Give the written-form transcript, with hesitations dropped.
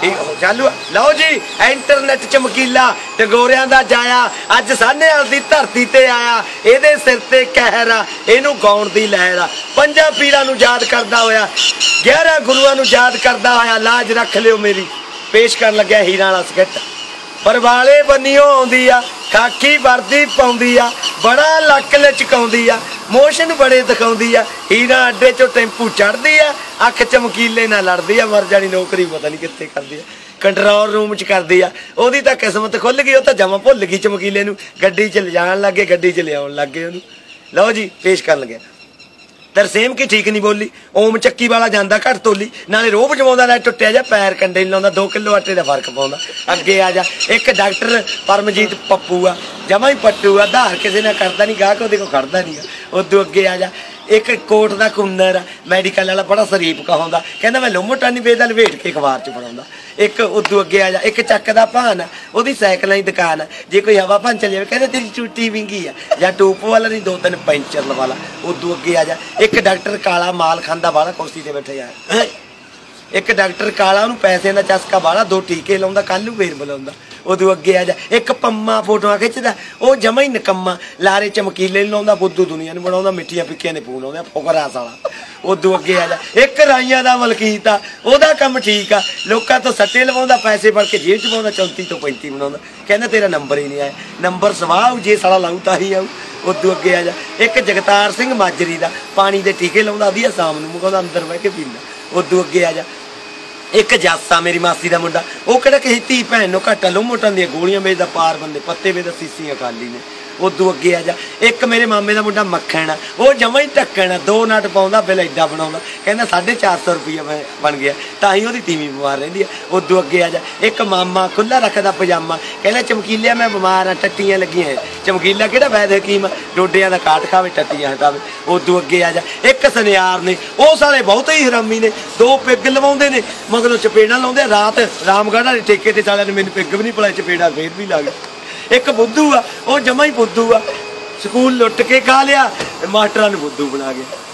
चालू लो जी इंटरनेट चमकीला टगोरियां दा जाया अज सान्हेवाल दी धरती ते आया एदे सिर ते कहर आ इनू गाउण दी लहर आ पंजां पीरां नू याद करदा होया 11 गुरुआं नू याद करदा होया लाज रख लियो मेरी पेश कर लग्या हीरां वाला स्किट परवाले बनियो आउंदी आ खाकी वर्दी पाउंदी आ बड़ा लक लचकाउंदी आ मोशन बड़े दिखाउंदी आ हीरा अड्डे चो टेंपू चढ़दी आ अख चमकीले नाल लड़दी आ मर जानी नौकरी पता नहीं कित्थे करदी आ कंट्रोल रूम च करदी आ ओदी तां किस्मत खुल गई ओ तां जमा भुल गई चमकीले नू गड्डी च ले जाण लग गए गड्डी च लियाउण लग गए ओनू लो जी पेश कर लगे तरसेम की ठीक नहीं बोली ओम चक्की वाला जांदा घट तोली नाले रोब जमाउंदा ना टुटिया जा पैर कंडे नहीं लाउंदा 2 किलो आटे का फर्क पाउंदा अगे आ जा एक डॉक्टर परमजीत पप्पू आ जमा ही पट्टू आ धार किसी ने करता नहीं गाहक ओदे कोल खड़दा नहीं उदों अगे आ जा एक कोट का कुन्नर आ मैडिकल वाला बड़ा शरीफ कहाउंदा कहंदा मैं लोमोटा नहीं बेचदा लवेट के अखबार च फड़ाउंदा एक उदों अगे आ जा एक चक दा भान आ ओदी साइकिलां दी दुकान आ जे कोई हवा भन चल जावे कहंदा तेरी चूटी विंगी आ जां टूप वाला नहीं 2-3 पंचर लवाला उदों अगे आ जा एक डॉक्टर काला माल खांदा बाला कुर्सी ते बैठे आ एक डॉक्टर काला उन्होंने पैसे का चस्का बाला 2 टीके लाउंदा कल नूं फेर बुलाउंदा उदों अगे आ जा एक पम्मा फोटोआं खिचदा वो जमा ही निकम्मा लारे चमकीले नहीं लाउंदा बुद्धू दुनिया नूं बनाउंदा मिट्ठियां पिक्कियां ने पून आउंदा फुकरा साला उदों अगे आ जा एक राइयां दा मलकीत आ ओहदा काम ठीक आ लोकां तो सट्टे लवाउंदा पैसे फड़ के जेब च पाउंदा 34 तो 35 बनाउंदा कहंदा तेरा नंबर ही नहीं आया नंबर सवाह जे साला लाऊ तां ही आऊ उदों अगे आ जा एक जगतार सिंह माजरी दा पानी दे टीके लाउंदा आधी शाम नूं मुकाउंदा अंदर बह के पींदा उदों अगे आ जा एक जासा मेरी मासी का मुंडा वो कहड़ा किसी धी भैन नूं घट्ट लोमोटन दी गोलियां बेचदा पार बंदे पत्ते बेचदा सीसियां खाली ने उदों अगे आ जा एक मेरे मामे का मुंडा मक्खण आ वो जमा ही ढक्कन 2 नट पाउंदा बिल एडा बनाउंदा कहंदा 450 रुपया बन गया तां ही ओहदी तीवी बीमार रहिंदी आ उदों अगे आ जा एक मामा खुला रखदा पजामा कहंदा चमकीलिया मैं बीमार आ टट्टियां लगियां चमकीला किहड़ा वैद हकीम डोडियां दा काट खावे टट्टियां हटावे उदों अगे आ जा एक सनियार ने वो साले बहुत ही हरामी ने 2 पिग लवाउंदे ने मगरों चपेड़ा लाउंदे रात रामगढ़ वाले ठेके ते सालियां ने मैनूं पिग भी नहीं पलाए चपेड़ा फेर भी ला गए एक बुद्धू आ वो जमा ही बुद्धू आ स्कूल लुट के खा लिया मास्टरां नूं बुद्धू बना गया